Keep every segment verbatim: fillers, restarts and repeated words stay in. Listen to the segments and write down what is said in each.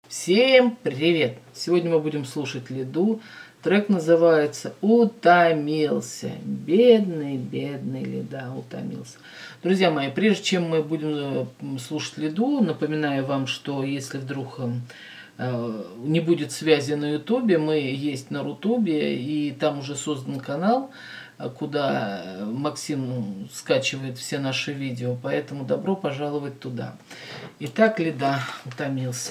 Всем привет! Сегодня мы будем слушать Лиду. Трек называется «Утомился». Бедный, бедный Лида утомился. Друзья мои, прежде чем мы будем слушать Лиду, напоминаю вам, что если вдруг не будет связи на Ютубе, мы есть на Рутубе, и там уже создан канал, куда Максим скачивает все наши видео, поэтому добро пожаловать туда. Итак, Лида утомился.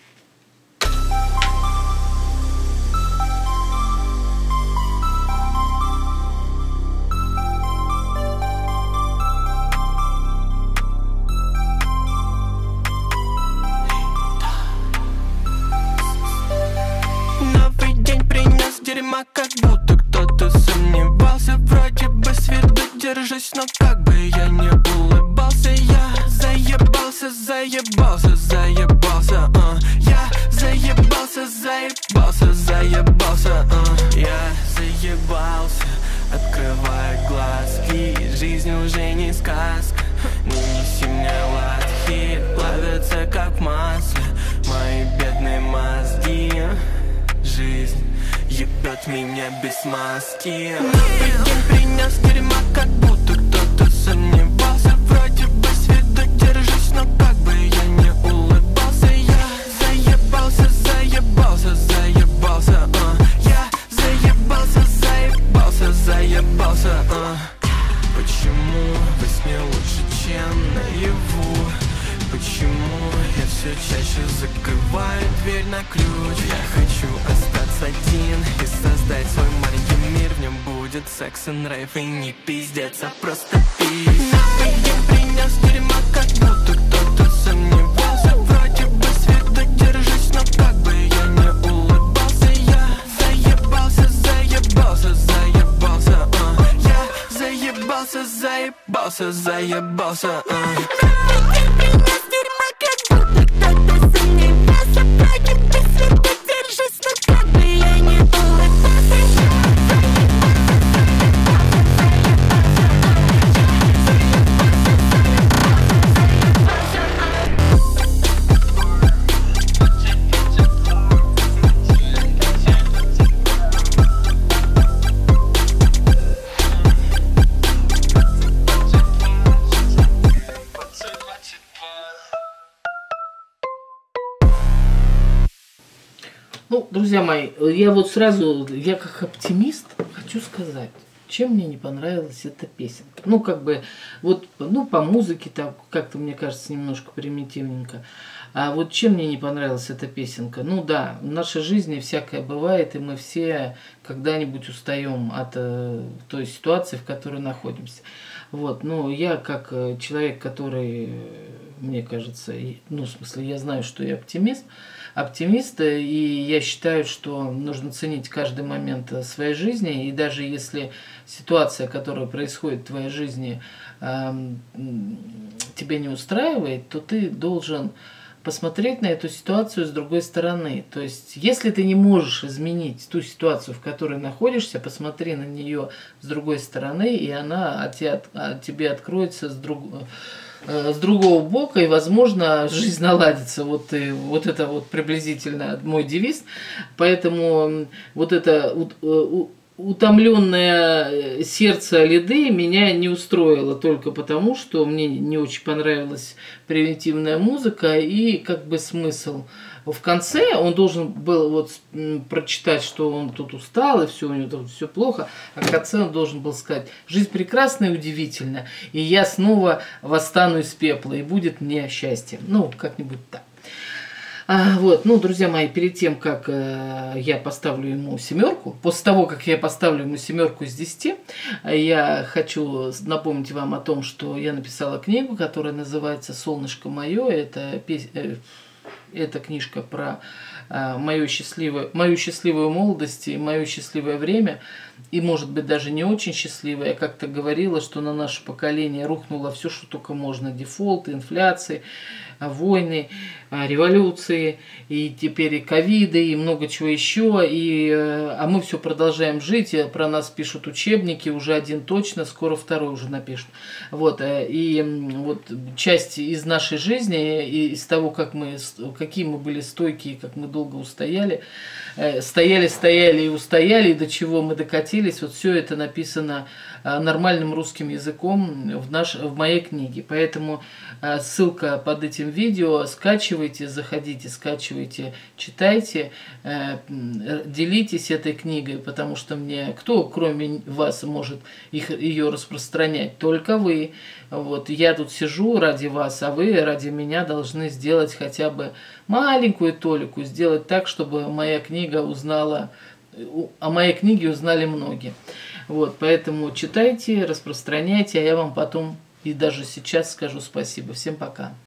Дерьма, как будто кто-то сомневался. Вроде бы с виду держусь, но как бы я не улыбался. Я заебался, заебался, заебался, uh. Я заебался, заебался, заебался, uh. Я заебался, открываю глазки. Жизнь уже не сказка. Не неси мне латхи, плавятся как в масле мои бедные мозги. Жизнь ебет меня без маски. Новый день принес дерьма, как будто кто-то сомневался. Вроде бы с виду держусь, но как бы я не улыбался. Я заебался, заебался, заебался, uh. Я заебался, заебался, заебался, uh. Почему во сне лучше, чем наяву? Почему я все чаще закрываю дверь на ключ? Я хочу остаться один и создать свой маленький мир. В нем будет секс и рейв, и не пиздец, а просто пиздец. Новый день принес дерьма, как будто кто-то сомневался. Вроде бы с виду держусь, но как бы я не улыбался. Я заебался, заебался, заебался, uh. Я заебался, заебался, заебался, uh. Ну, друзья мои, я вот сразу, я как оптимист хочу сказать, чем мне не понравилась эта песенка. Ну, как бы, вот, ну, по музыке так как-то, мне кажется, немножко примитивненько. А вот чем мне не понравилась эта песенка? Ну да, в нашей жизни всякое бывает, и мы все когда-нибудь устаем от э, той ситуации, в которой находимся. Вот, ну, я как человек, который, мне кажется, ну, в смысле, я знаю, что я оптимист, оптимист, и я считаю, что нужно ценить каждый момент своей жизни, и даже если ситуация, которая происходит в твоей жизни, э, тебя не устраивает, то ты должен посмотреть на эту ситуацию с другой стороны. То есть, если ты не можешь изменить ту ситуацию, в которой находишься, посмотри на нее с другой стороны, и она от тебя, от тебе откроется с, друг, с другого бока, и, возможно, жизнь наладится. Вот, и, вот это вот приблизительно мой девиз. Поэтому вот это утомленное сердце Лиды меня не устроило только потому, что мне не очень понравилась примитивная музыка и как бы смысл. В конце он должен был вот прочитать, что он тут устал и все, у него тут все плохо, а в конце он должен был сказать: жизнь прекрасна и удивительна, и я снова восстану из пепла, и будет мне счастье. Ну, как-нибудь так. А, вот, ну, друзья мои, перед тем, как э, я поставлю ему семерку, после того, как я поставлю ему семерку из десяти, я хочу напомнить вам о том, что я написала книгу, которая называется «Солнышко мое». Это, пес... э, это книжка про э, мою, счастливую, мою счастливую молодость и мое счастливое время. И, может быть, даже не очень счастливое. Я как-то говорила, что на наше поколение рухнуло все, что только можно. Дефолт, инфляции, войны, революции, и теперь и ковиды, и много чего еще, и, а мы все продолжаем жить, и про нас пишут учебники, уже один точно, скоро второй уже напишут. Вот, и вот часть из нашей жизни, и из того, как мы, какие мы были стойкие, как мы долго устояли, стояли, стояли и устояли, и до чего мы докатились, вот все это написано нормальным русским языком в, наш, в моей книге. Поэтому ссылка под этим видео, скачивайте, заходите, скачивайте, читайте, делитесь этой книгой, потому что мне кто, кроме вас, может их, ее распространять? Только вы. Вот, я тут сижу ради вас, а вы ради меня должны сделать хотя бы маленькую толику, сделать так, чтобы моя книга узнала, о моей книге узнали многие. Вот, поэтому читайте, распространяйте, а я вам потом и даже сейчас скажу спасибо. Всем пока.